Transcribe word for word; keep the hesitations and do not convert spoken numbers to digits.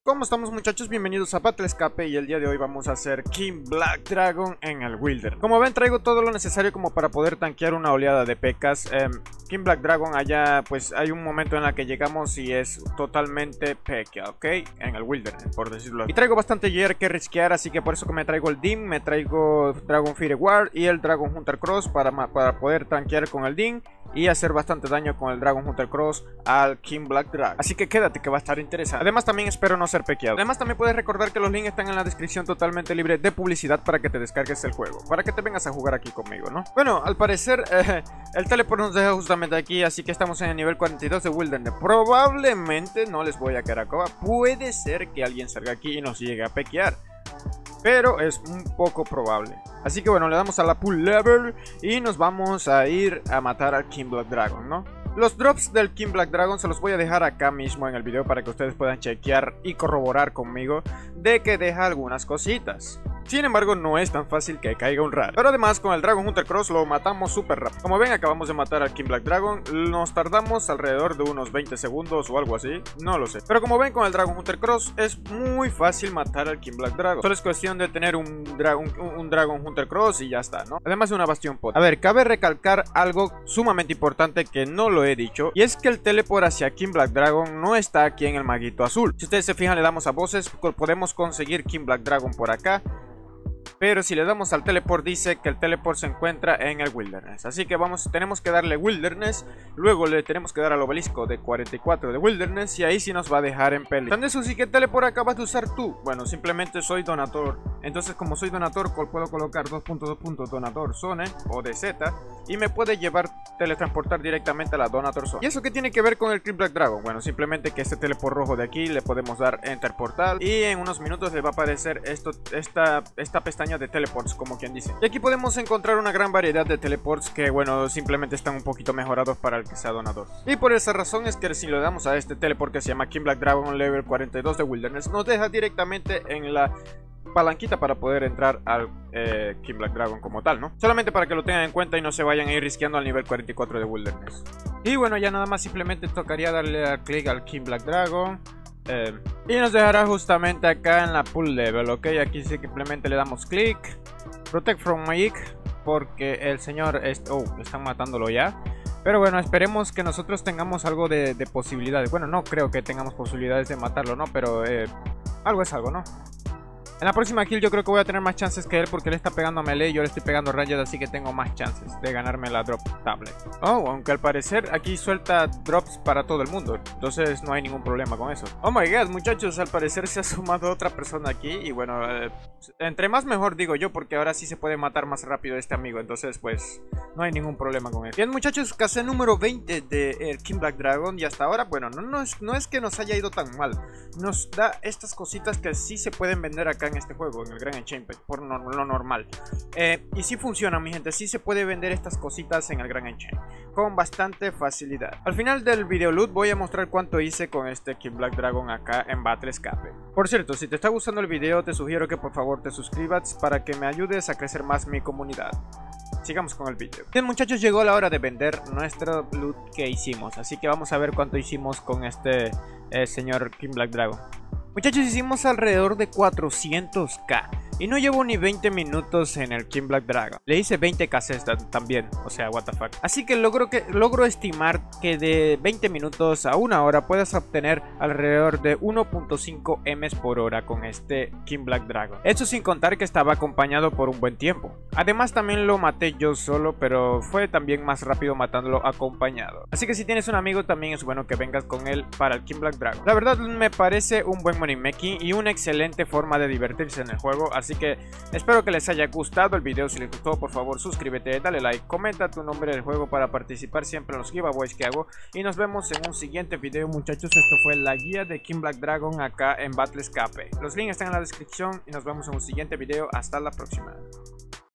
¿Cómo estamos, muchachos? Bienvenidos a Battle Escape y el día de hoy vamos a hacer King Black Dragon en el Wilderness. Como ven, traigo todo lo necesario como para poder tanquear una oleada de pecas. eh, King Black Dragon allá, pues hay un momento en el que llegamos y es totalmente peca, ¿ok? En el Wilderness, por decirlo así. Y traigo bastante gear que risquear, así que por eso que me traigo el D I M, me traigo Dragon Fire Guard y el Dragon Hunter Cross para, para poder tanquear con el D I M y hacer bastante daño con el Dragon Hunter Cross al King Black Dragon. Así que quédate que va a estar interesante. Además también espero no ser pequeado. Además también puedes recordar que los links están en la descripción totalmente libre de publicidad para que te descargues el juego, para que te vengas a jugar aquí conmigo, ¿no? Bueno, al parecer eh, el teleport nos deja justamente aquí, así que estamos en el nivel cuarenta y dos de Wilderness. Probablemente, no les voy a quedar a coba, puede ser que alguien salga aquí y nos llegue a pequear, pero es un poco probable. Así que bueno, le damos a la pull lever y nos vamos a ir a matar al King Black Dragon, ¿no? Los drops del King Black Dragon se los voy a dejar acá mismo en el video para que ustedes puedan chequear y corroborar conmigo de que deja algunas cositas. Sin embargo, no es tan fácil que caiga un rat. Pero además, con el Dragon Hunter Cross lo matamos súper rápido. Como ven, acabamos de matar al King Black Dragon. Nos tardamos alrededor de unos veinte segundos o algo así. No lo sé. Pero como ven, con el Dragon Hunter Cross es muy fácil matar al King Black Dragon. Solo es cuestión de tener un, dra un, un Dragon Hunter Cross y ya está, ¿no? Además de una Bastion Pot. A ver, cabe recalcar algo sumamente importante que no lo he dicho. Y es que el teleport hacia King Black Dragon no está aquí en el maguito azul. Si ustedes se fijan, le damos a voces. Podemos conseguir King Black Dragon por acá. Pero si le damos al teleport dice que el teleport se encuentra en el Wilderness. Así que vamos, tenemos que darle Wilderness. Luego le tenemos que dar al obelisco de cuarenta y cuatro de Wilderness. Y ahí sí nos va a dejar en peligro. ¿Dónde es que teleport acabas de usar tú? Bueno, simplemente soy donator. Entonces como soy donator puedo colocar dos punto dos punto donator zone o D Z. Y me puede llevar, teletransportar directamente a la donator zone. ¿Y eso qué tiene que ver con el King Black Dragon? Bueno, simplemente que este teleport rojo de aquí le podemos dar enter portal. Y en unos minutos le va a aparecer esto, esta, esta pestaña de teleports, como quien dice. Y aquí podemos encontrar una gran variedad de teleports que, bueno, simplemente están un poquito mejorados para el que sea donador. Y por esa razón es que si le damos a este teleport que se llama King Black Dragon Level cuarenta y dos de Wilderness, nos deja directamente en la palanquita para poder entrar al eh, King Black Dragon como tal, ¿no? Solamente para que lo tengan en cuenta y no se vayan a ir risqueando al nivel cuarenta y cuatro de Wilderness. Y bueno, ya nada más simplemente tocaría darle a clic al King Black Dragon. Eh, y nos dejará justamente acá en la pull level, ok. Aquí simplemente le damos clic, protect from Magic, porque el señor es, oh, están matándolo ya. Pero bueno, esperemos que nosotros tengamos algo de, de posibilidades. Bueno, no creo que tengamos posibilidades de matarlo, ¿no? Pero eh, algo es algo, ¿no? En la próxima kill yo creo que voy a tener más chances que él, porque él está pegando a melee y yo le estoy pegando ranged, así que tengo más chances de ganarme la drop tablet. Oh, aunque al parecer aquí suelta drops para todo el mundo, entonces no hay ningún problema con eso. Oh my god, muchachos, al parecer se ha sumado otra persona aquí y bueno, eh, entre más mejor digo yo, porque ahora sí se puede matar más rápido a este amigo, entonces pues no hay ningún problema con él. Bien, muchachos, casé número veinte de el King Black Dragon y hasta ahora, bueno, no, no, es, no es que nos haya ido tan mal. Nos da estas cositas que sí se pueden vender acá en este juego, en el Grand Enchantment, por no, lo normal. Eh, y sí funciona, mi gente, sí se puede vender estas cositas en el Grand Enchantment con bastante facilidad. Al final del video loot voy a mostrar cuánto hice con este King Black Dragon acá en Battle Escape. Por cierto, si te está gustando el video, te sugiero que por favor te suscribas para que me ayudes a crecer más mi comunidad. Sigamos con el video. Bien, muchachos, llegó la hora de vender nuestro loot que hicimos, así que vamos a ver cuánto hicimos con este eh, señor King Black Dragon. Muchachos, hicimos alrededor de cuatrocientos k y no llevo ni veinte minutos en el King Black Dragon. Le hice veinte k también, o sea, what the fuck. Así que logro, que logro estimar que de veinte minutos a una hora puedas obtener alrededor de uno punto cinco ms por hora con este King Black Dragon. Eso sin contar que estaba acompañado por un buen tiempo. Además también lo maté yo solo, pero fue también más rápido matándolo acompañado. Así que si tienes un amigo también es bueno que vengas con él para el King Black Dragon. La verdad me parece un buen money making y una excelente forma de divertirse en el juego. Así que espero que les haya gustado el video. Si les gustó, por favor suscríbete, dale like, comenta tu nombre del juego para participar siempre en los giveaways que hago. Y nos vemos en un siguiente video, muchachos. Esto fue la guía de King Black Dragon acá en Battle Escape. Los links están en la descripción y nos vemos en un siguiente video. Hasta la próxima.